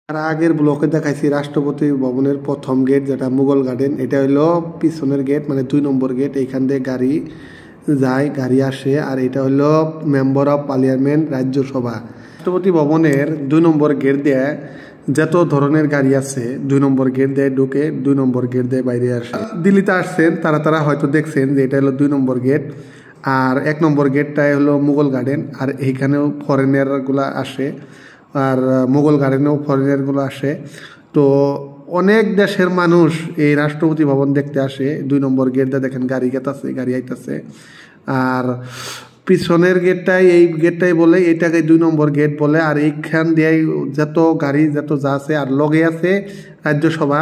আর আগের ব্লকে দেখাইছি রাষ্ট্রপতি ভবনের প্রথম গেট, যেটা মুঘল গার্ডেন। এটা হলো পিছনের গেট, মানে 2 নম্বর গেট। এইখান দিয়ে গাড়ি যায়, গাড়ি আসে। আর এটা হলো মেম্বার অফ পার্লিয়ামেন্ট, রাজ্যসভা। রাষ্ট্রপতি ভবনের 2 নম্বর গেট দিয়ে যত ধরনের গাড়ি আছে 2 নম্বর গেট দিয়ে ঢুকে, 2 নম্বর গেট দিয়ে বাইরে আসে। দিল্লিতে আসছেন তারা হয়তো দেখছেন যে এটা হলো 2 নম্বর গেট, আর 1 নম্বর গেটটাই হলো মুঘল গার্ডেন। আর এইখানেও ফরেনারগুলো আসে, আর মুঘল গার্ডেনেও ফরেনারগুলো আসে। তো অনেক দেশের মানুষ এই রাষ্ট্রপতি ভবন দেখতে আসে। 2 নম্বর গেট দিয়ে দেখেন গাড়ি গেতাছে, গাড়ি আইতাছে। আর পিছনের গেটটাই, এই গেটটাই বলে, এটাকে 2 নম্বর গেট বলে। আর এইখান দিয়ে যত গাড়ি যত যা আছে, আর লগে আছে রাজ্যসভার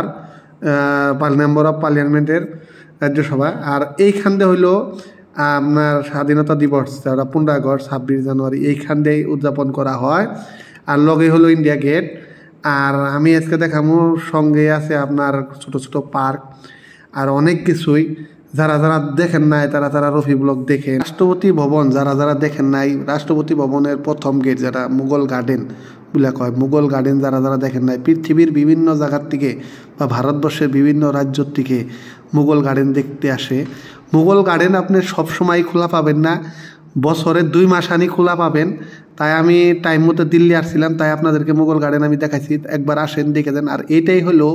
মেম্বার অফ পার্লিয়ামেন্টের রাজ্যসভা। আর এইখান দিয়ে হইলো আপনার স্বাধীনতা দিবস, যারা 15 আগস্ট 26 জানুয়ারি এইখান দিয়েই উদযাপন করা হয়। আর লগে হলো ইন্ডিয়া গেট। আর আমি আজকে দেখাবো, সঙ্গে আছে আপনার ছোট ছোট পার্ক আর অনেক কিছুই। যারা দেখেন নাই তারা রফি ব্লগ দেখেন। রাষ্ট্রপতি ভবন যারা দেখেন নাই, রাষ্ট্রপতি ভবনের প্রথম গেট যেটা মুঘল গার্ডেন বলে কয়, মুঘল গার্ডেন যারা দেখেন নাই, পৃথিবীর বিভিন্ন জায়গার থেকে বা ভারতবর্ষের বিভিন্ন রাজ্যর থেকে মুঘল গার্ডেন দেখতে আসে। মুঘল গার্ডেন আপনি সবসময় খোলা পাবেন না, বছরে 2 মাস আনি খোলা পাবেন। তাই আমি টাইম মতো দিল্লি আসছিলাম, তাই আপনাদেরকে মুঘল গার্ডেন আমি দেখাইছি। একবার আসেন, দেখে দেন। আর এইটাই হলো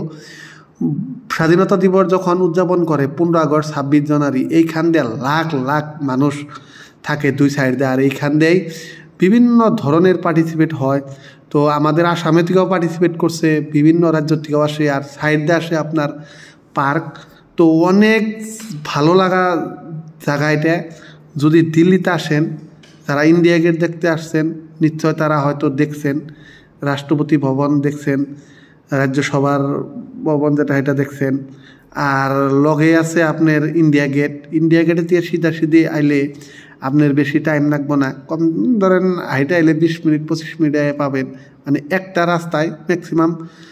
স্বাধীনতা দিবস যখন উদযাপন করে 15 আগস্ট 26 জানুয়ারি, এইখান দিয়ে লাখ লাখ মানুষ থাকে 2 সাইড দিয়ে। আর এইখান দিয়েই বিভিন্ন ধরনের পার্টিসিপেট হয়। তো আমাদের আসামে থেকেও পার্টিসিপেট করছে, বিভিন্ন রাজ্য থেকেও আসে। আর সাইড দিয়ে আসে আপনার পার্ক। তো অনেক ভালো লাগা জায়গা এটা। যদি দিল্লিতে আসেন, যারা ইন্ডিয়া গেট দেখতে আসছেন, নিশ্চয় তারা হয়তো দেখছেন, রাষ্ট্রপতি ভবন দেখছেন, রাজ্যসভার ভবন যেটা এটা দেখছেন। আর লগে আছে আপনার ইন্ডিয়া গেট। ইন্ডিয়া গেটে দিয়ে সিধি আইলে আপনার বেশি টাইম লাগবে না, কম ধরেন হাইটে আইলে 20 মিনিট 25 মিনিটে পাবেন। মানে একটা রাস্তায় ম্যাক্সিমাম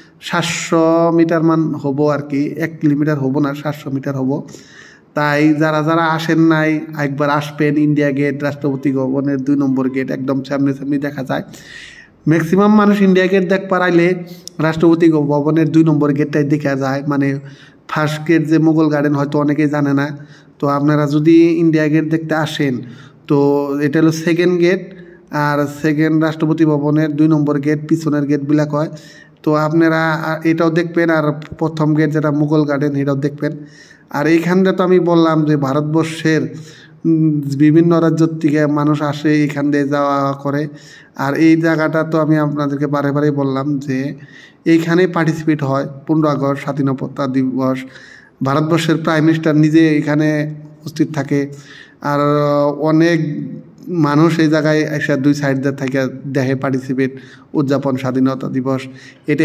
700 মিটার মান হবো আর কি, 1 কিলোমিটার হবো না, 700 মিটার হবো। তাই যারা আসেন নাই, একবার আসবেন। ইন্ডিয়া গেট, রাষ্ট্রপতি ভবনের 2 নম্বর গেট একদম সামনে দেখা যায়। ম্যাক্সিমাম মানুষ ইন্ডিয়া গেট দেখবার আইলে রাষ্ট্রপতি ভবনের 2 নম্বর গেটটাই দেখা যায়। মানে ফার্স্ট গেট যে মুঘল গার্ডেন হয়তো অনেকেই জানে না। তো আপনারা যদি ইন্ডিয়া গেট দেখতে আসেন, তো এটা হলো সেকেন্ড গেট। আর সেকেন্ড রাষ্ট্রপতি ভবনের 2 নম্বর গেট, পিছনের গেটবিলাক হয়। তো আপনারা এটাও দেখবেন। আর প্রথম গেট যেটা মুঘল গার্ডেন, এটাও দেখবেন। আর এইখানটা তো আমি বললাম যে ভারতবর্ষের বিভিন্ন রাজ্যর থেকে মানুষ আসে, এখান দিয়ে যাওয়া করে। আর এই জায়গাটা তো আমি আপনাদেরকে বারে বললাম যে এইখানে পার্টিসিপেট হয় 15 আগস্ট স্বাধীনতা দিবস। ভারতবর্ষের প্রাইম মিনিস্টার নিজে এখানে উপস্থিত থাকে। আর অনেক মানুষ এই জায়গায় এসে 2 সাইড দিয়ে থাকে দেখে পার্টিসিপেট, উদযাপন স্বাধীনতা দিবস। এটাই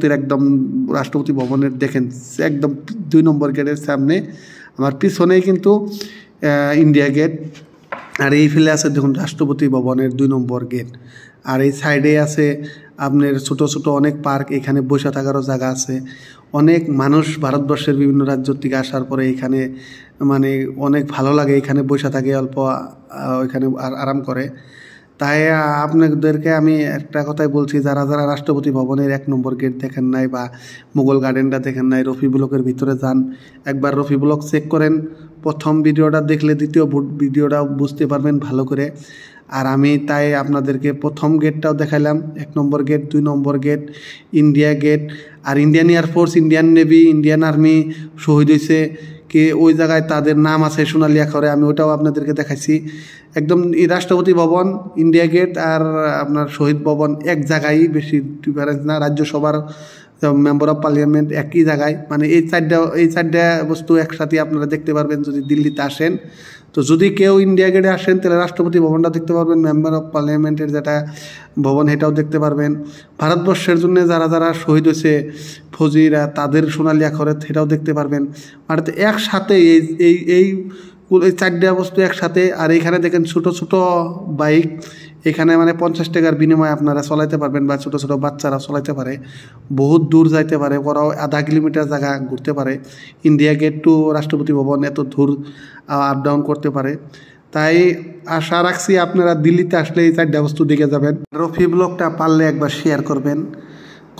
রাষ্ট্রপতি ভবনের দেখেন একদম 2 নম্বর গেটের সামনে। আমার পিছনেই কিন্তু ইন্ডিয়া গেট। আর এই ফেলে আছে দেখুন রাষ্ট্রপতি ভবনের 2 নম্বর গেট। আর এই সাইডে আছে আপনার ছোট ছোট অনেক পার্ক, এখানে বসে থাকারও জায়গা আছে। অনেক মানুষ ভারতবর্ষের বিভিন্ন রাজ্য থেকে আসার পরে এখানে মানে অনেক ভালো লাগে, এখানে বসে থাকে, অল্প ওইখানে আরাম করে। তাই আপনাদেরকে আমি একটা কথাই বলছি, যারা রাষ্ট্রপতি ভবনের 1 নম্বর গেট দেখেন নাই বা মুঘল গার্ডেনটা দেখেন নাই, রফি ব্লকের ভিতরে যান, একবার রফি ব্লক চেক করেন। প্রথম ভিডিওটা দেখলে দ্বিতীয় ভিডিওটা বুঝতে পারবেন ভালো করে। আর আমি তাই আপনাদেরকে প্রথম গেটটাও দেখাইলাম, 1 number gate, 2 number gate, India gate. আর Indian air force, Indian navy, Indian army শহীদ হয়েছে কে ওই জায়গায় তাদের নাম আছে সোনালী আখরে, আমি ওটাও আপনাদেরকে দেখাইছি। একদম এই রাষ্ট্রপতি ভবন, ইন্ডিয়া গেট আর আপনার শহীদ ভবন এক জায়গায়, বেশি ডিফারেন্স না। রাজ্যসভার মেম্বার অফ পার্লিয়ামেন্ট একই জায়গায়। মানে এই চারটা বস্তু একসাথে আপনারা দেখতে পারবেন যদি দিল্লিতে আসেন। তো যদি কেউ ইন্ডিয়া গেটে আসেন তাহলে রাষ্ট্রপতি ভবনটা দেখতে পারবেন, মেম্বার অফ পার্লামেন্টের যেটা ভবন সেটাও দেখতে পারবেন। ভারতবর্ষের জন্য যারা শহীদ হয়েছে ফৌজিরা, তাদের সোনালী আখরে সেটাও দেখতে পারবেন। আর একসাথে এই 4টা বস্তু একসাথে। আর এইখানে দেখেন ছোট ছোট বাইক, এখানে মানে 50 টাকার বিনিময়ে আপনারা চলাইতে পারবেন, বা ছোট ছোট বাচ্চারা চলাইতে পারে, বহুত দূর যাইতে পারে, ওরাও আধা কিলোমিটার জায়গা ঘুরতে পারে। ইন্ডিয়া গেট টু রাষ্ট্রপতি ভবন এত দূর আপ ডাউন করতে পারে। তাই আশা রাখছি আপনারা দিল্লিতে আসলে এই 4টা বস্তু দেখে যাবেন। রফি ব্লগটা পারলে একবার শেয়ার করবেন,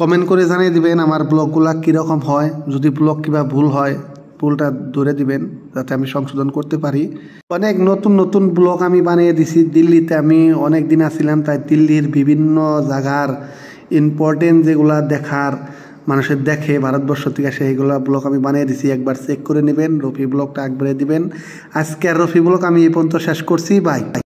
কমেন্ট করে জানিয়ে দিবেন আমার ব্লগগুলা কীরকম হয়, যদি ব্লগ কিবা ভুল হয় ভুলটা ধরে দিবেন যাতে আমি সংশোধন করতে পারি। অনেক নতুন নতুন ব্লগ আমি বানিয়ে দিছি। দিল্লিতে আমি অনেক দিন আসছিলাম, তাই দিল্লির বিভিন্ন জায়গার ইম্পর্টেন্ট যেগুলা দেখার মানুষের দেখে ভারতবর্ষ থেকে সেইগুলো ব্লগ আমি বানিয়ে দিছি, একবার চেক করে নেবেন। রফি ব্লগটা একবারে দিবেন। আজকে আর রফি ব্লগ আমি এই পর্যন্ত শেষ করছি। বাই।